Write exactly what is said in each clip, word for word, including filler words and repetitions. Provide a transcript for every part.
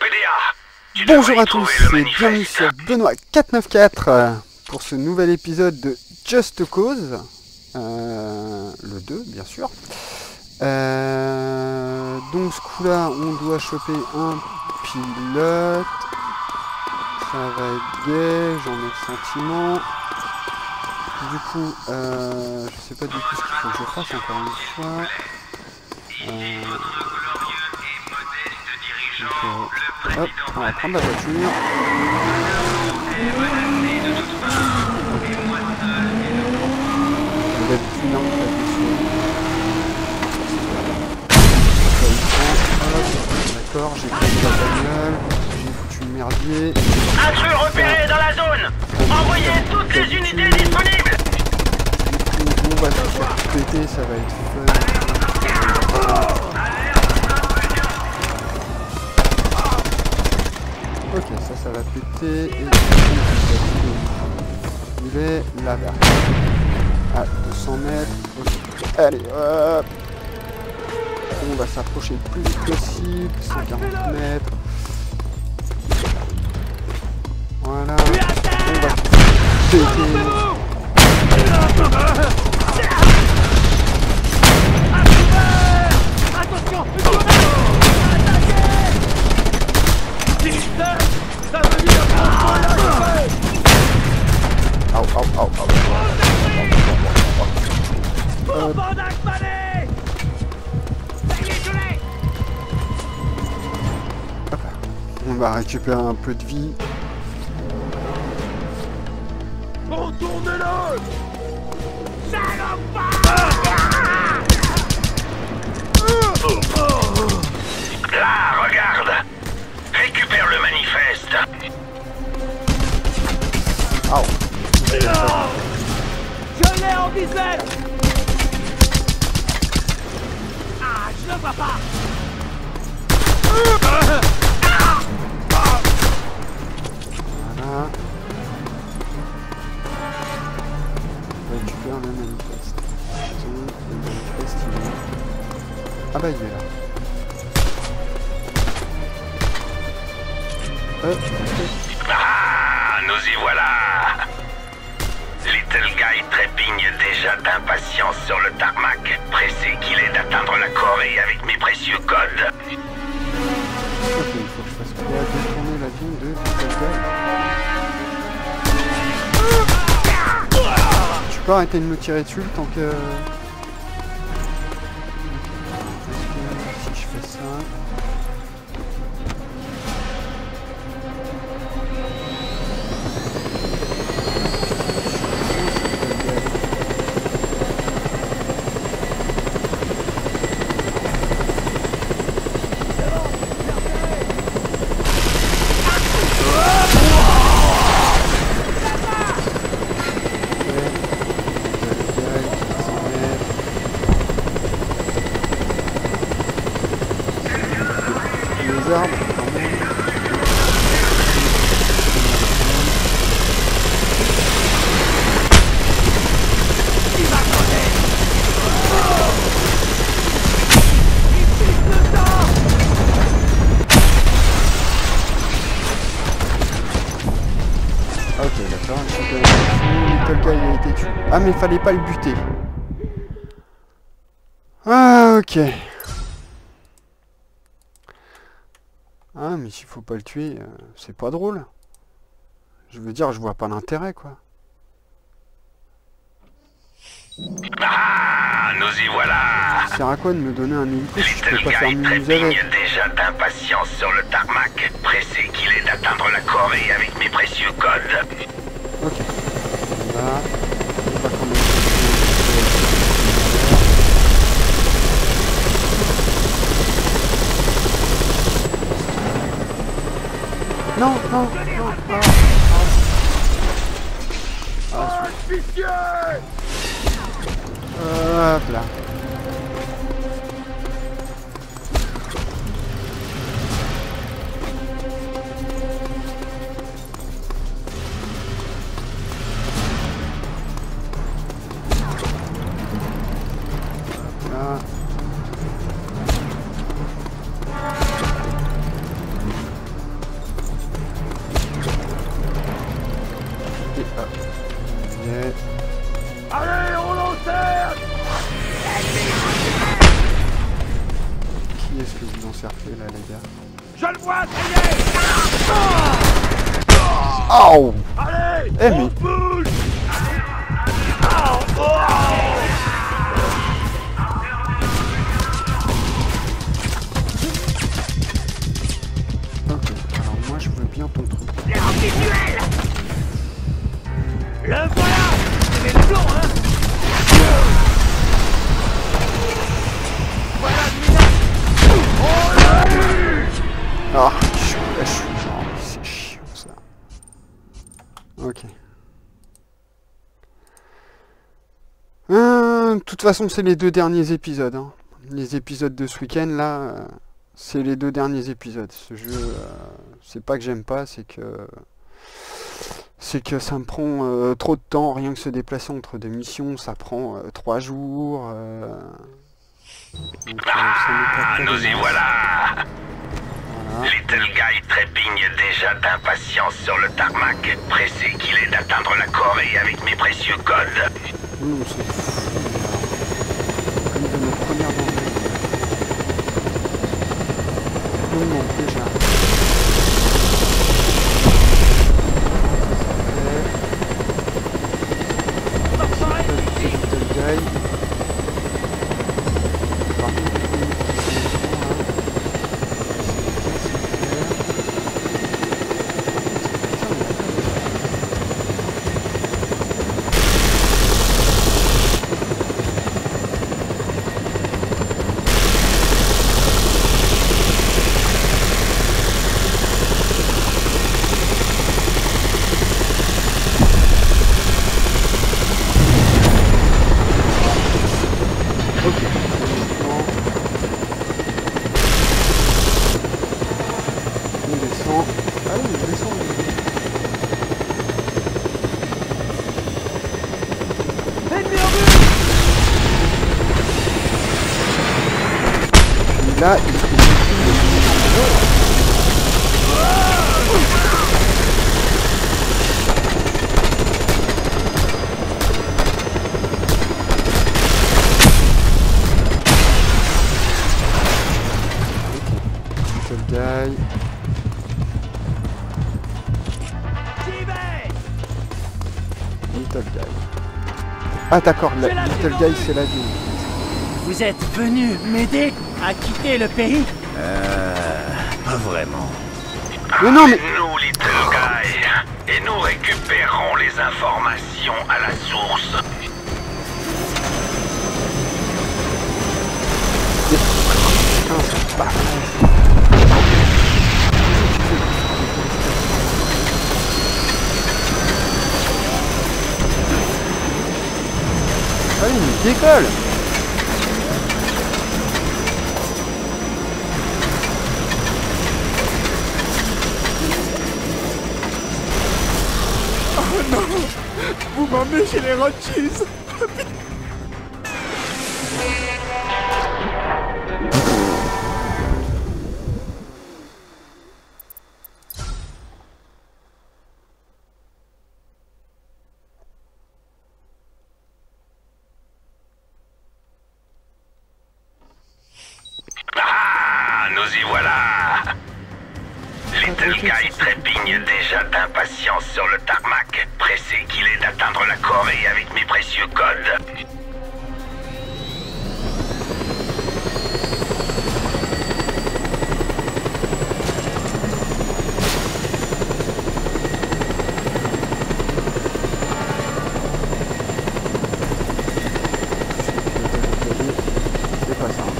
P D A. Tu Bonjour devrais à y trouver tous le et bienvenue manifeste. sur Benoît quatre cent quatre-vingt-quatorze euh, pour ce nouvel épisode de Just Cause, euh, le deux bien sûr. Euh, donc ce coup-là, on doit choper un pilote. Ça va être gay, j'en ai le sentiment. Du coup, euh, je sais pas du tout ce qu'il faut que je fasse encore une fois. Euh, donc, euh, hop, on va prendre la voiture. On va être plus lent que là-dessus. D'accord, j'ai pris la bagnole, j'ai foutu le merdier. Intrus repéré dans la zone. Envoyez toutes les unités disponibles. Du coup, on va tout faire péter, ça va être fun. Ok, ça, ça va péter. Et il est là-bas. À deux cents mètres. Okay. Allez, hop. On va s'approcher le plus vite possible. cent quarante mètres. Voilà. On va péter. Attention, ça veut dire Au, au, au, au. Euh, on va récupérer un peu de vie. Retournez-le! Là, regarde. Récupère le manifeste. Au. Je l'ai en visée! Ah, je ne vois pas! Voilà. On récupère le manifeste. Le manifeste, il est... Ah bah il est là. Euh, Ah, nous y voilà. Little Guy trépigne déjà d'impatience sur le tarmac, pressé qu'il est d'atteindre la Corée avec mes précieux codes. ok, il faut que je fasse quoi? Détourner l'avion de Little Guy. Tu peux arrêter de me tirer dessus le temps que... Est-ce que si je fais ça... Les arbres, quand même. Ok, d'accord. Little Guy a été tué. Ah, mais fallait pas le buter. Ah, ok. Ah, mais s'il faut pas le tuer, euh, c'est pas drôle. Je veux dire, je vois pas l'intérêt, quoi. Ah, nous y voilà. Ça sert à quoi de me donner un hélico si je peux Little pas faire Guy muse trépigne avec? déjà d'impatience sur le tarmac, pressé qu'il est d'atteindre la Corée avec mes précieux codes. Ok. Là, on va quand même... Non, non, non, ah, ah. Ah, euh, hop là. les gars. Je le vois, ça y est. Oh. Allez, Eh, on mais- bouge. Ok, alors moi je veux bien ton truc. Le voilà. C'est le plomb, hein. Voilà le minage. Ah, je suis... je suis... Oh, c'est chiant ça. Ok. Euh, De toute façon, c'est les deux derniers épisodes. Hein. Les épisodes de ce week-end, là, euh, c'est les deux derniers épisodes. Ce jeu, euh, c'est pas que j'aime pas, c'est que... C'est que ça me prend euh, trop de temps, rien que se déplacer entre deux missions, ça prend euh, trois jours. Euh... Donc, euh, ça me tape Ah, pas nous des y masses. voilà. Voilà. Little Guy trépigne déjà d'impatience sur le tarmac, pressé qu'il est d'atteindre la Corée avec mes précieux codes. Nous, on se fout. Comme de notre première venture. Nous, on déjà. Little Guy. Par contre, on descend. Ah oui, on descend. Ennemi en vue. Puis là, il se trouve Little Guy. J'y vais. Little Guy. Ah d'accord, la- C'est la Little vie Guy c'est l'avion. Vous êtes venu m'aider à quitter le pays? Euh... Pas vraiment. Mais non mais... C'est nous, Little Guy, et nous récupérons les informations à la source. Putain, c'est pas vrai. Ah oui, mais il décolle. Vous m'emmenez chez les Rothschilds. Ah, nous y voilà. Little Guy trépigne déjà d'impatience sur le tarmac, pressé qu'il est d'atteindre la Corée avec mes précieux codes. C'est pas ça.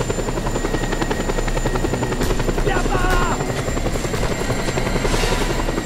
Viens par là.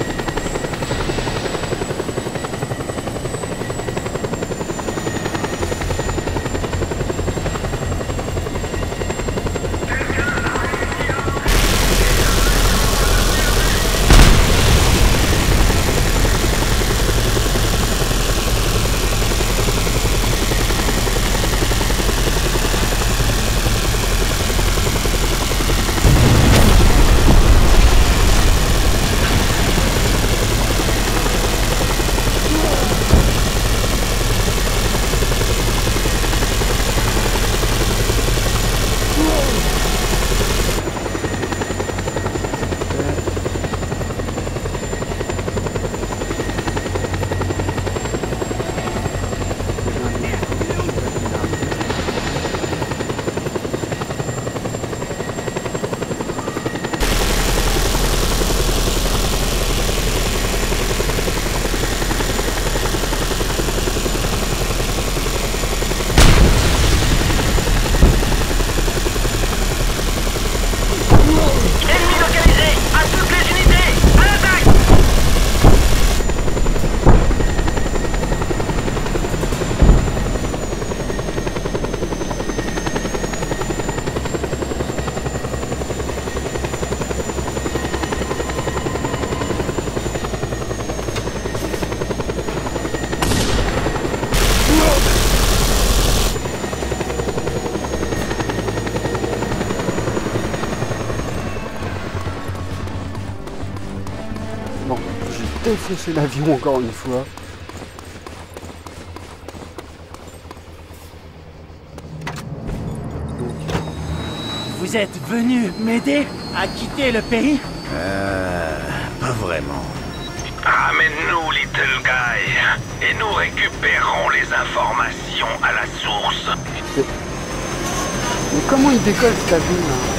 défoncer l'avion encore une fois. Vous êtes venu m'aider à quitter le pays? Euh... Pas vraiment. Ramène-nous, Little Guy, et nous récupérons les informations à la source. Mais, mais comment il décolle cet avion là?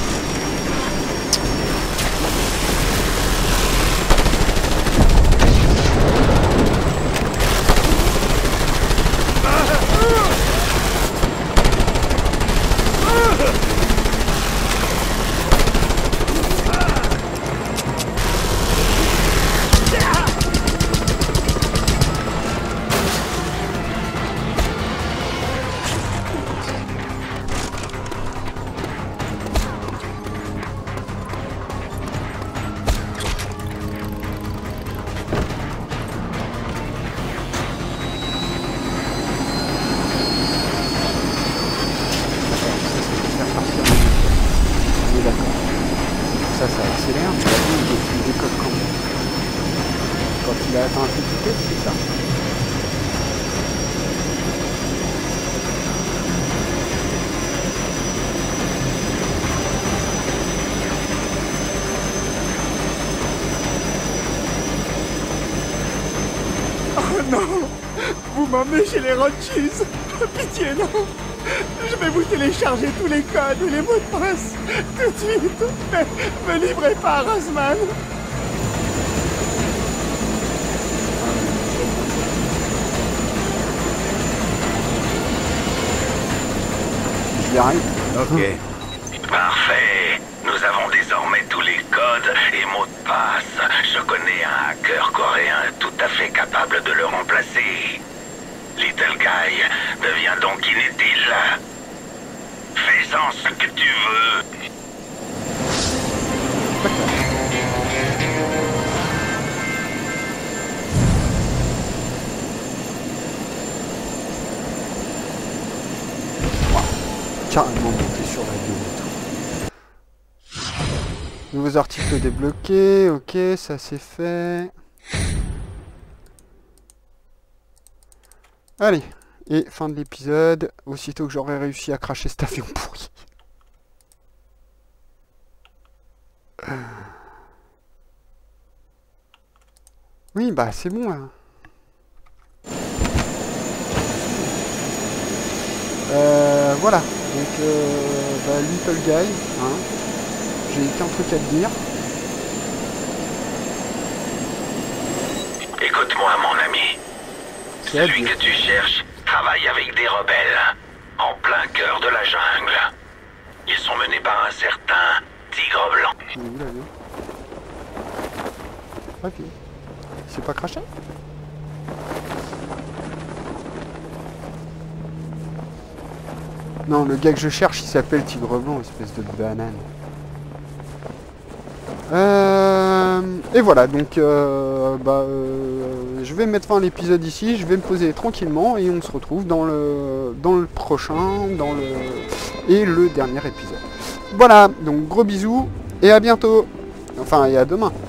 Ça, ça accélère, mais l'avion il décolle quand même. Quand il a atteint cette vitesse, c'est ça. Oh non! Vous m'emmenez chez les Rothschilds! Pitié, non! Je vais vous télécharger tous les codes et les mots de passe tout de suite. Ne me livrez pas, Rosman. J'y arrive. Ok. Parfait. Nous avons désormais tous les codes et mots de passe. Je connais un hacker coréen tout à fait capable de le remplacer. Little Guy devient donc inutile. Fais-en ce que tu veux. Carrément monté sur l'avion et tout. Nouveaux articles débloqués, ok, ça c'est fait. Allez, et fin de l'épisode, aussitôt que j'aurai réussi à cracher cet avion pourri. Oui, bah c'est bon là. Euh, voilà, donc euh, bah, Little Guy, hein. J'ai qu'un truc à te dire. Écoute-moi, mon ami. Celui que tu cherches travaille avec des rebelles, en plein cœur de la jungle. Ils sont menés par un certain Tigre Blanc. Il est où l'avion? Ok. Il s'est pas craché? Non, le gars que je cherche, il s'appelle Tigre Blanc, espèce de banane. Euh, et voilà, donc euh, bah, euh, je vais mettre fin à l'épisode ici, je vais me poser tranquillement et on se retrouve dans le, dans le prochain, dans le et le dernier épisode. Voilà, donc gros bisous et à bientôt. Enfin, et à demain.